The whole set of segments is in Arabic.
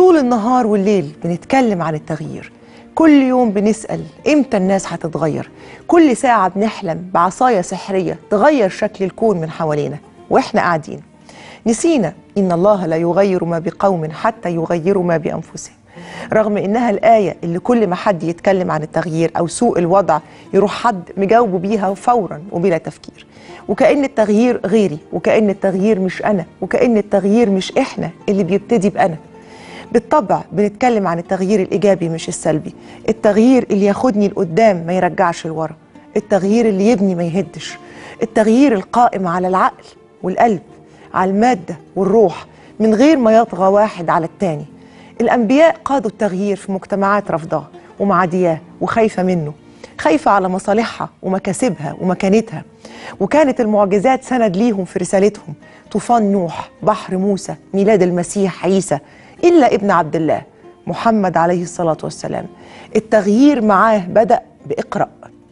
طول النهار والليل بنتكلم عن التغيير. كل يوم بنسأل إمتى الناس هتتغير. كل ساعة بنحلم بعصاية سحرية تغير شكل الكون من حوالينا وإحنا قاعدين. نسينا إن الله لا يغير ما بقوم حتى يغيروا ما بأنفسهم، رغم إنها الآية اللي كل ما حد يتكلم عن التغيير أو سوء الوضع يروح حد مجاوبه بيها فورا وبلا تفكير، وكأن التغيير غيري، وكأن التغيير مش أنا، وكأن التغيير مش إحنا اللي بيبتدي بأنا. بالطبع بنتكلم عن التغيير الإيجابي مش السلبي، التغيير اللي ياخدني لقدام ما يرجعش لورا، التغيير اللي يبني ما يهدش، التغيير القائم على العقل والقلب، على المادة والروح، من غير ما يطغى واحد على التاني. الأنبياء قادوا التغيير في مجتمعات رفضاه ومعادياه وخايفة منه، خايفة على مصالحها ومكاسبها ومكانتها، وكانت المعجزات سند ليهم في رسالتهم. طوفان نوح، بحر موسى، ميلاد المسيح عيسى، إلا ابن عبد الله محمد عليه الصلاة والسلام. التغيير معاه بدأ بإقرأ،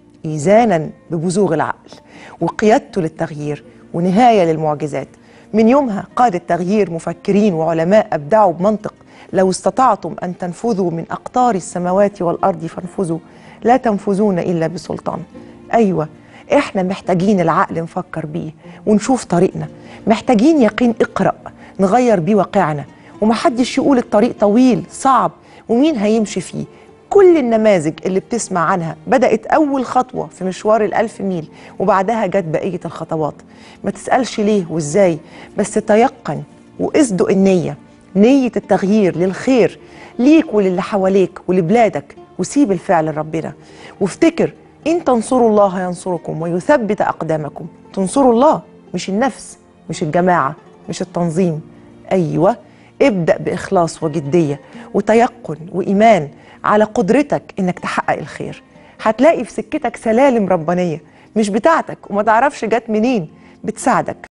إيزانا ببزوغ العقل وقيادته للتغيير ونهاية للمعجزات. من يومها قاد التغيير مفكرين وعلماء أبدعوا بمنطق: لو استطعتم أن تنفذوا من أقطار السماوات والأرض فانفذوا، لا تنفذون إلا بسلطان. أيوة، إحنا محتاجين العقل نفكر بيه ونشوف طريقنا، محتاجين يقين اقرأ نغير بيه واقعنا، ومحدش يقول الطريق طويل صعب ومين هيمشي فيه. كل النماذج اللي بتسمع عنها بدأت أول خطوة في مشوار ال1000 ميل، وبعدها جت بقية الخطوات. ما تسألش ليه وإزاي، بس تيقن واصدق النية، نية التغيير للخير ليك وللي حواليك ولبلادك، وسيب الفعل لربنا. وافتكر: إن تنصروا الله ينصركم ويثبت أقدامكم. تنصروا الله، مش النفس، مش الجماعة، مش التنظيم. أيوة، ابدأ بإخلاص وجدية وتيقن وإيمان على قدرتك إنك تحقق الخير. هتلاقي في سكتك سلالم ربانية مش بتاعتك وما تعرفش جت منين، بتساعدك